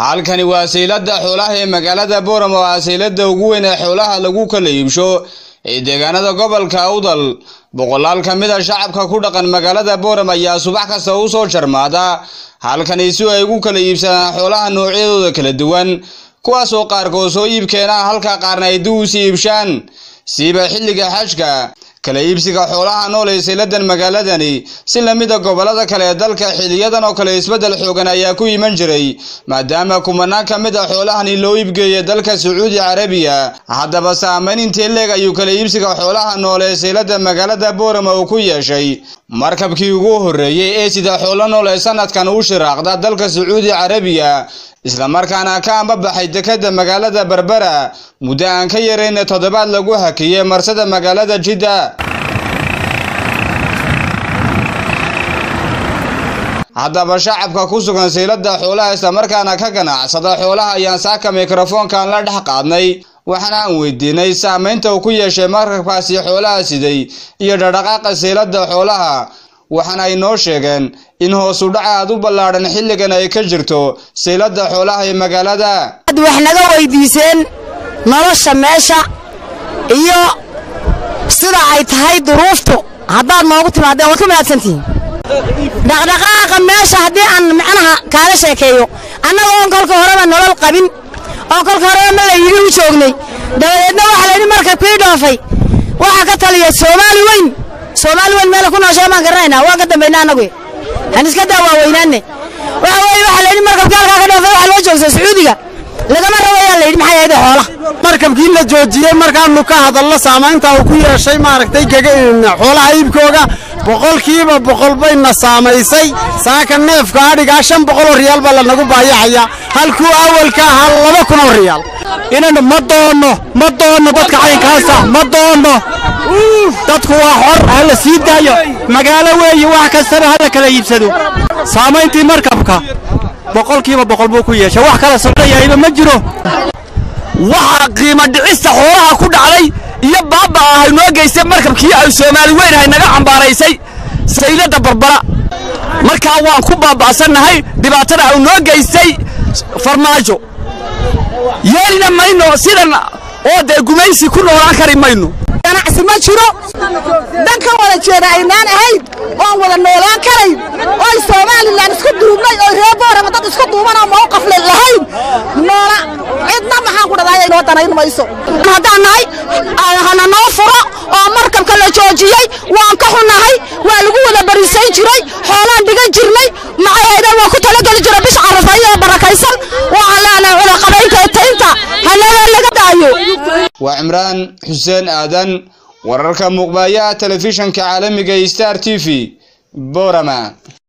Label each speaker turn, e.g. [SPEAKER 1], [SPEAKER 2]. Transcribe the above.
[SPEAKER 1] halkani waa saylada xoolaha ee magaalada Boorama waa saylada ugu weyn ee xoolaha lagu kala iibsho ee deegaanada gobolka Awdal boqolaal kamid ah shacabka ku dhaqan magaalada Boorama ayaa subax kasta u soo jarmaada halkani si ay ugu kala iibsadaan xoolaha noocyadooda kala duwan kuwaas oo qaarkood soo iibkeena halka qaarna ay duus iibshaan siiba xilliga xajka kala iibsiga xoolaha nool ee sayladan magaaladani si lamida gobolada kale ee dalka xiliyadan oo kale isbedel xoogan ayaa ku iman jiray maadaama kumanaan kamid ah xoolahani loo iibgeeyay dalka Sacuudi Carabiya haddaba saameyn intee leeg ayuu kala iibsiga xoolaha nool ee saylada magaalada Boorama uu ku yeeshay markabkii ugu horeeyay ee sida xoolo nool ee sanadkan u shiraaqda dalka Sacuudi Carabiya isla markaana ka ambabaxay dekada magaalada Berbera muddo aan ka yareyn toddobaad lagu hakiyay marsada magaalada Jeddah haddaba shacabka ku sugan saylada xoolaha isla markaana ka ganacsada xoolaha ayaan saaka mikrofoonkan la dhex qaadnay waxana aan weydiinay saameynta uu ku yeeshay markabkaasi xoolaha siday iyo dhaqdhaqaaqa saylada xoolaha waxana ay noo sheegeen in hoos u dhac aad u ballaaran xilligan ay ka jirto saylada xoolaha ee magaalada
[SPEAKER 2] wax naga weydiiseen nolosha meesha iyo sida ay tahay duruuftu haddaad noogu timaadeen waa ka mahadsantihiin dhaqdhaqaaqa meesha haddii aan macnaha kaaga sheekeeyo annagoo kolka horeba nolol qabin oo kolka horeba ma la yidhi u joognay dabadeedna waxa la yidhi markabkii dhoofay waxa ka taliya Soomaali weyn meel ku nooshay ma garanayna waa ka dambeynaa anagu aan iska daawa weynaane waxa la yidhi markabkii halka ka dhoofay waxa loo joogay Sacuudiga lagama rawayaa la yidhi maxay ahayd xoolaha
[SPEAKER 3] markabkii la joojiyay markaanu ka hadalno saameynta uu ku yeeshay maaragtay xoolaha iibkooga boqolkiiba boqol bayna saamaysay saaka neefka adhiga 500 riyaal baa la nagu baayaxaya halkuu awalka hal 200 riyaal inaan ma doono dadka caynkaasa ma doono dadku waa xor hal sii daayo magaalo weeye wax kasta hada kala iibsado saameyntii markabka boqolkiiba boqol buu ku yeeshay wax kala sameeyay ma jiro waxa qiimo dhicista xoolaha ku dhacday iyo baaba ah noo geysay markabkii ay Soomaali weyn ay naga cambaaraysay saylada Berbera marka waan ku baaba'sanahay dhibaatada ay noo geysay farmaajo yeelina mayno sidan oo de gumaysi ku noolaan kari mayno
[SPEAKER 2] ganacsi ma jiro danka wada jeeda aynaan ahayd oo wada noolaan karay oo Soomaaliland isku duubnay oo reer Boorama dad isku duuban oo mowqif lahayn noola cidna maxaan ku dhadaayay noo danayn mayso hadanahay hana noo furo oo markabka la joojiyay waan ka xunahay waa lagu wada bariisay jiray xoolaan dhigan jirnay macayda waa ku tala gal jira bish carafay barakaysan waa la cula qabaynta taynta halaga laga daayo
[SPEAKER 1] waa Imraan Xuseen Aadan wararka muqbaaya telefishanka caalamiga Star TV Boorama.